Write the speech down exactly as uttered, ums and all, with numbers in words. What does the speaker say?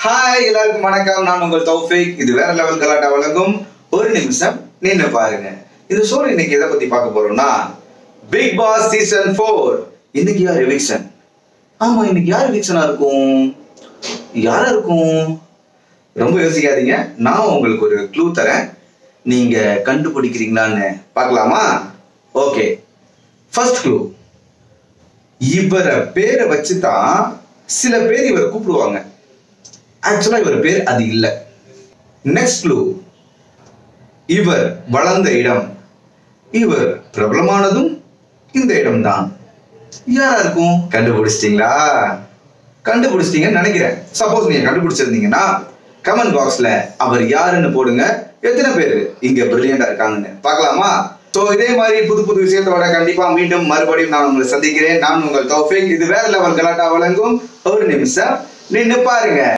Hi, எல்லாருக்கும் வணக்கம். நான் உங்கள் தௌஃபிக். இது வேற லெவல் கலாட்டா வழங்கும் ஒரு நிமிஷம் நின்னு பாருங்க. இந்த ஷோ இன்னைக்கு எதை பத்தி பார்க்க போறோம்னா பிக் பாஸ் சீசன் four. இன்னைக்கு யார் எவிக்ஷன்? ஆமா, இன்னைக்கு யார் எவிக்ஷனா இருக்கும்? யாரா இருக்கும்? ரொம்ப யோசிக்காதீங்க. நான் உங்களுக்கு ஒரு க்ளூ தரேன். நீங்க கண்டுபிடிக்கிறீங்களான்னு பார்க்கலாமா? ஓகே. First clue. இவர பேரை வச்சு தான் சில பேர் இவரை கூப்பிடுவாங்க. ஆக்சுவலா இவர் பேர் அது இல்ல. Next clue. இவர் வளர்ந்த இடம், இவர் பிரபலமானதும் இந்த இடம் தான். யாரா இருக்கும்? கண்டுபிடிச்சிட்டீங்களா? கண்டுபிடிச்சிட்டீங்கன்னு நினைக்கிறேன். சப்போஸ் நீங்க கண்டுபிடிச்சிருந்தீங்கன்னா கமெண்ட் பாக்ஸ்ல அவர் யாருன்னு போடுங்க. எத்தனை பேர் இங்க பிரில்லியண்டா இருக்காங்கன்னு பார்க்கலாமா? சோ இதே மாதிரி புது புது விஷயத்தோட கண்டிப்பா மீண்டும் மறுபடியும் நான் உங்களை சந்திக்கிறேன். நான் உங்கள் தௌஃபிக். இது வேற லெவல் கலாட்டா வழங்கும் ஒரு நிமிஷம் நின்னு பாருங்க.